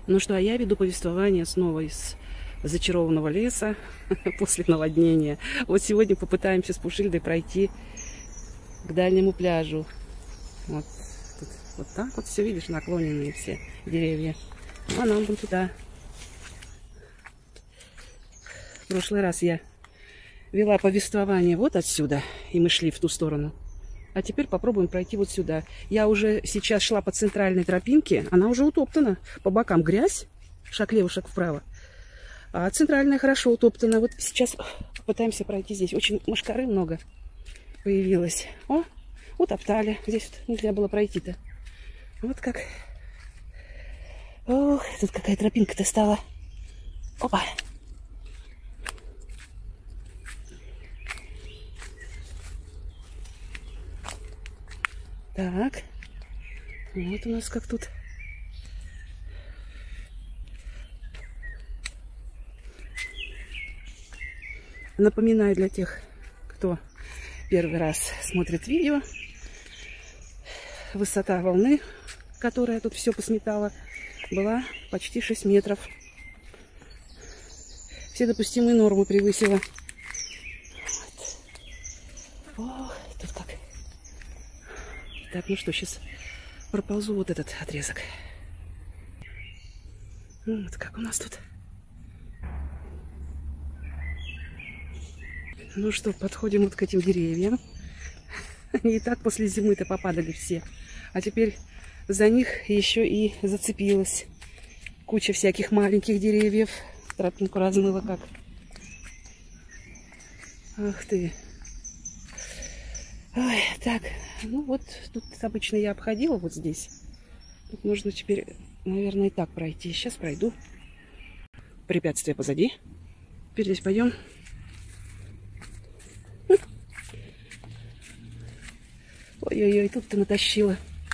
Ну что, а я веду повествование снова из зачарованного леса после наводнения. Вот сегодня попытаемся с Пушильдой пройти к дальнему пляжу. Вот, тут, вот так вот все, видишь, наклоненные все деревья. А нам вон туда. В прошлый раз я вела повествование вот отсюда, и мы шли в ту сторону. А теперь попробуем пройти вот сюда. Я уже сейчас шла по центральной тропинке. Она уже утоптана. По бокам грязь. Шаг лево, шаг вправо. А центральная хорошо утоптана. Вот сейчас попытаемся пройти здесь. Очень мошкары много появилось. О, утоптали. Здесь вот нельзя было пройти-то. Вот как. Ох, тут какая тропинка-то стала. Опа. Так, вот у нас как тут. Напоминаю для тех, кто первый раз смотрит видео, высота волны, которая тут все посметала, была почти 6 метров. Все допустимые нормы превысила. Вот. Ох, тут как. Так, ну что, сейчас проползу вот этот отрезок. Вот как у нас тут. Ну что, подходим вот к этим деревьям. Они и так после зимы-то попадали все. А теперь за них еще и зацепилась куча всяких маленьких деревьев. Тропинку размыла как. Ах ты. Ой, так, ну вот, тут обычно я обходила вот здесь. Тут можно теперь, наверное, и так пройти. Сейчас пройду. Препятствие позади. Теперь здесь пойдем. Ой-ой-ой, тут-то натащила.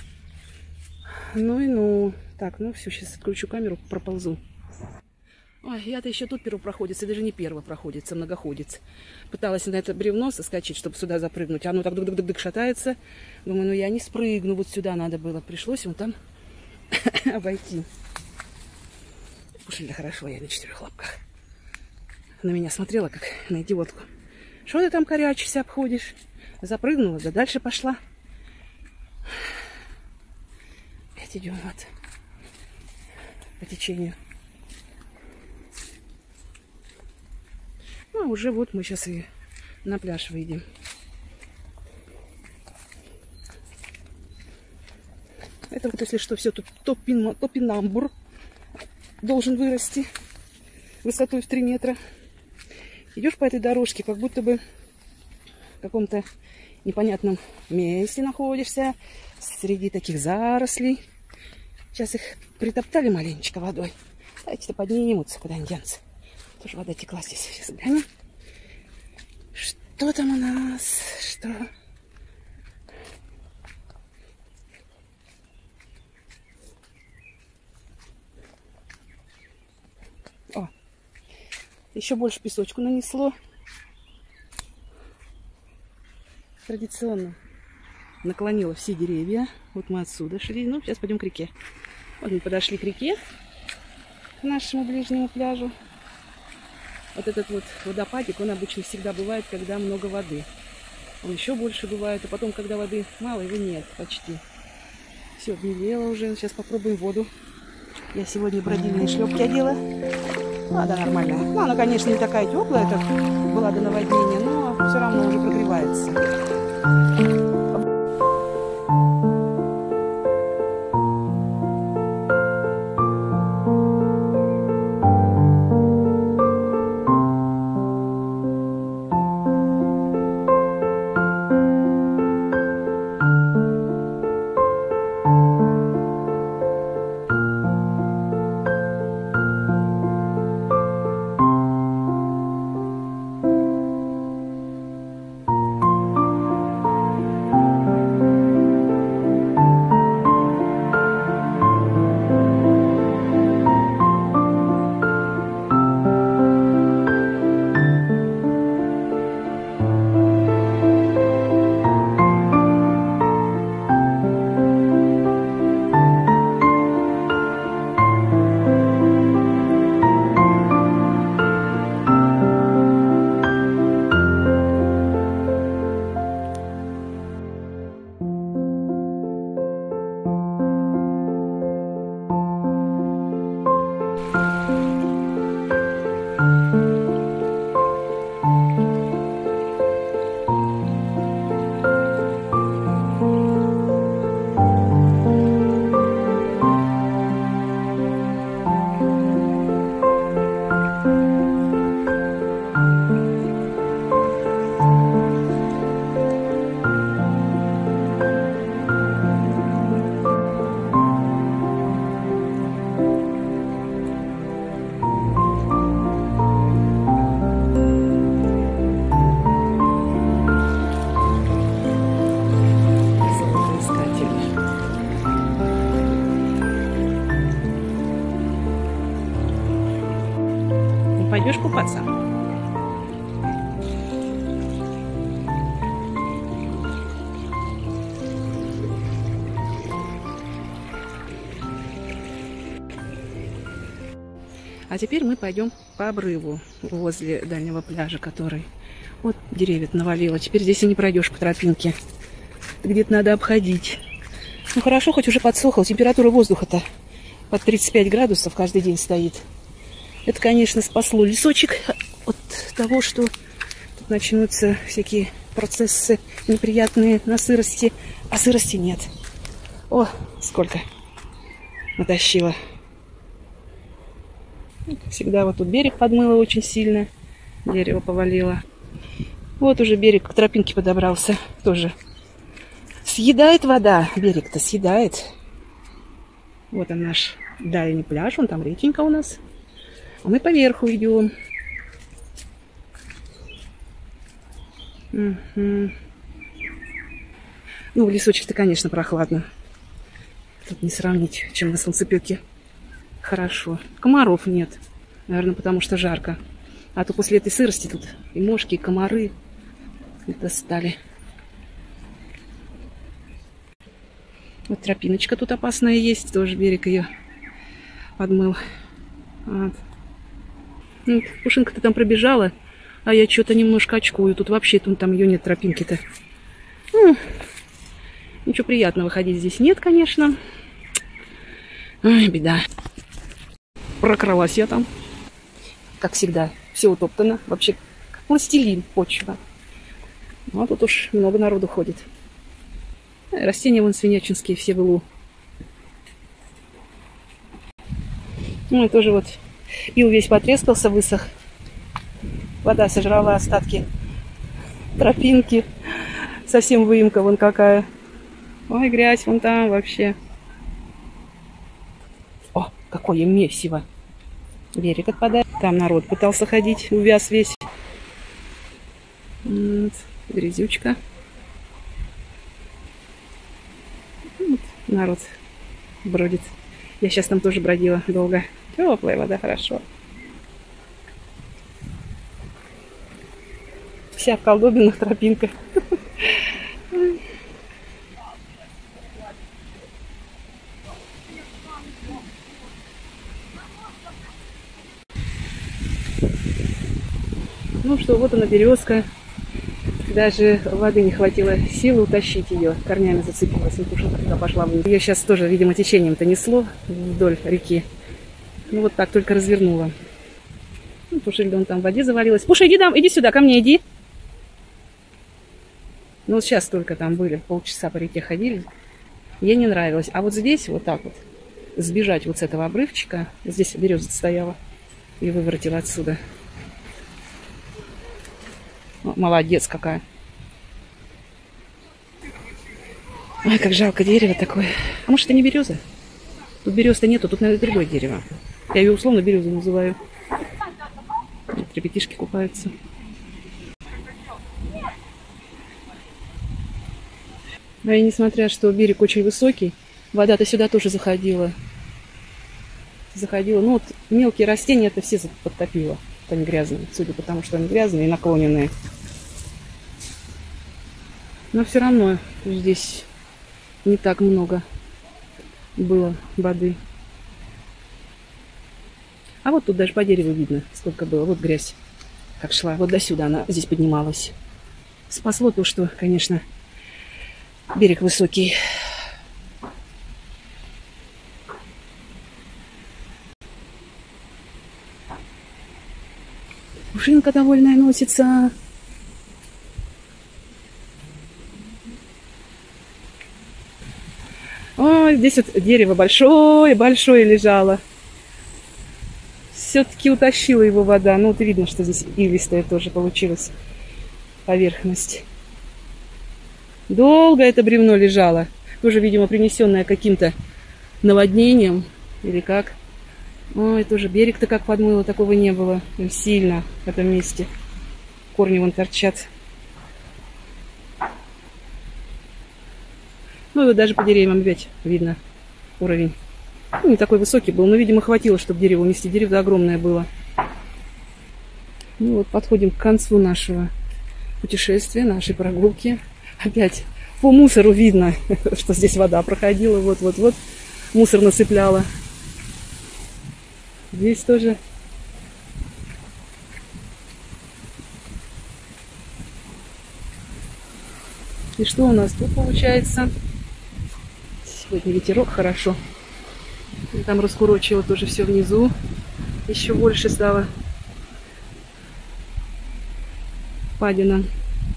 Ну и ну. Так, ну все, сейчас отключу камеру, проползу. Ой, я-то еще тут первопроходец, и даже не первопроходец, а многоходец. Пыталась на это бревно соскочить, чтобы сюда запрыгнуть. Оно так дык-дык-дык шатается. Думаю, ну я не спрыгну, вот сюда надо было. Пришлось вон там обойти. Пушильда хорошо, я на 4 лапках. На меня смотрела, как на идиотку. Что ты там корячишься, обходишь? Запрыгнула, да дальше пошла. Опять идем вот по течению. Ну, а уже вот мы сейчас и на пляж выйдем. Это вот, если что, все тут топинамбур должен вырасти высотой в 3 метра. Идешь по этой дорожке, как будто бы в каком-то непонятном месте находишься, среди таких зарослей. Сейчас их притоптали маленечко водой. Давайте-то поднимутся, куда они денутся. Тоже вода текла здесь. Сейчас глянем. Что там у нас? Что? О, еще больше песочку нанесло. Традиционно наклонила все деревья. Вот мы отсюда шли. Ну, сейчас пойдем к реке. Вот мы подошли к реке, к нашему ближнему пляжу. Вот этот вот водопадик, он обычно всегда бывает, когда много воды. Он еще больше бывает, а потом, когда воды мало, его нет почти. Все, обмелело уже. Сейчас попробуем воду. Я сегодня бродильные шлепки одела. Вода нормальная. Ну, она, конечно, не такая теплая, как была до наводнения, но все равно уже прогревается. Пойдешь купаться? А теперь мы пойдем по обрыву возле дальнего пляжа, который... Вот деревья навалило. Теперь здесь и не пройдешь по тропинке. Где-то надо обходить. Ну хорошо, хоть уже подсохло. Температура воздуха-то под 35 градусов каждый день стоит. Это, конечно, спасло лесочек от того, что тут начнутся всякие процессы неприятные на сырости. А сырости нет. О, сколько натащила. Как всегда, вот тут берег подмыло очень сильно. Дерево повалило. Вот уже берег к тропинке подобрался. Тоже съедает вода. Берег-то съедает. Вот он наш дальний пляж. Вон там реченька у нас. А мы поверху идем. Угу. Ну, в лесочек-то, конечно, прохладно. Тут не сравнить, чем на солнцепёке. Хорошо. Комаров нет. Наверное, потому что жарко. А то после этой сырости тут и мошки, и комары достали. Вот тропиночка тут опасная есть. Тоже берег ее подмыл. Вот. Ну, Пушинка-то там пробежала, а я что-то немножко очкую. Тут вообще там ее нет, тропинки-то. Ну, ничего приятного ходить здесь нет, конечно. Ой, беда. Прокралась я там. Как всегда, все утоптано. Вообще, как пластилин почва. Ну, а тут уж много народу ходит. Растения вон свинячинские все в илу. Ну и тоже вот ил весь потрескался, высох. Вода сожрала остатки тропинки. Совсем выемка вон какая. Ой, грязь вон там вообще. О, какое месиво. Берег отпадает. Там народ пытался ходить, увяз весь. Вот, грязючка. Вот, народ бродит. Я сейчас там тоже бродила долго. Теплая вода, хорошо. Вся в колдобинах тропинка. Ну что, вот она, березка. Даже воды не хватило силы утащить ее. Корнями зацепилась. И Пушинка туда пошла вниз. Ее сейчас тоже, видимо, течением-то несло вдоль реки. Ну вот так только развернула. Ну, Пушильда он там в воде завалилась. Пуша, иди там, иди сюда, ко мне иди. Ну вот сейчас только там были, полчаса по реке ходили. Ей не нравилось. А вот здесь вот так вот сбежать вот с этого обрывчика. Здесь береза стояла. И выворотила отсюда. Молодец какая. Ой, как жалко дерево такое. А может, это не береза? Тут берез-то нету, тут, наверное, другое дерево. Я ее условно березу называю. Вот ребятишки купаются. А и несмотря, что берег очень высокий, вода-то сюда тоже заходила. Ну вот мелкие растения это все подтопило. Они грязные, судя по тому, что они грязные и наклоненные. Но все равно здесь не так много было воды. А вот тут даже по дереву видно, сколько было. Вот грязь как шла. Вот до сюда она здесь поднималась. Спасло то, что, конечно, берег высокий. Пушинка довольная носится. Ой, здесь вот дерево большое лежало. Все-таки утащила его вода. Ну, вот видно, что здесь илистая тоже получилась поверхность. Долго это бревно лежало. Тоже, видимо, принесенное каким-то наводнением. Или как. Ой, тоже берег-то как подмыло, такого не было. Сильно в этом месте. Корни вон торчат. Ну и вот даже по деревьям опять видно уровень. Ну, не такой высокий был, но, видимо, хватило, чтобы дерево унести. Дерево огромное было. Ну вот, подходим к концу нашего путешествия, нашей прогулки. Опять по мусору видно, что здесь вода проходила. Вот. Мусор насыпляла. Здесь тоже. И что у нас тут получается? Сегодня ветерок хорошо. И там раскурочило тоже все внизу. Еще больше стало впадина.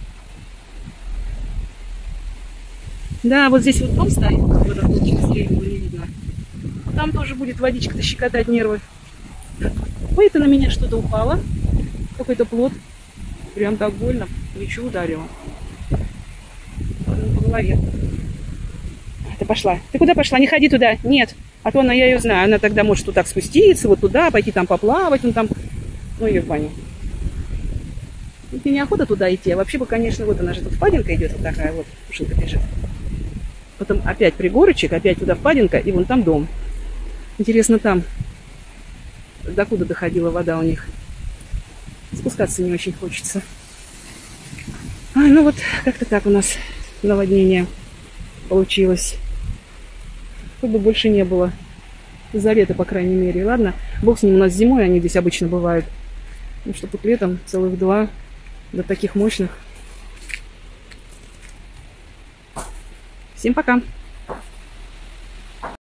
Да, вот здесь вот дом стоит, который через его не видно. Там тоже будет водичка-то щекотать нервы. Ой, это на меня что-то упало. Какой-то плод. Прям так больно. Плечо ударило. По голове. Ты пошла. Ты куда пошла? Не ходи туда. Нет. А то я ее знаю. Она тогда может вот так спуститься, вот туда, пойти там поплавать. Ну, там... ну ее в баню. Мне неохота туда идти. А вообще бы, конечно, вот она же тут впадинка идет. Вот такая вот. Пушинка бежит. Потом опять пригорочек, опять туда впадинка. И вон там дом. Интересно, там докуда доходила вода у них. Спускаться не очень хочется. Ну вот, как-то так у нас наводнение получилось. Хоть бы больше не было. За лето, по крайней мере. Ладно, бог с ним, у нас зимой они здесь обычно бывают. Ну, что тут летом целых 2 до таких мощных. Всем пока!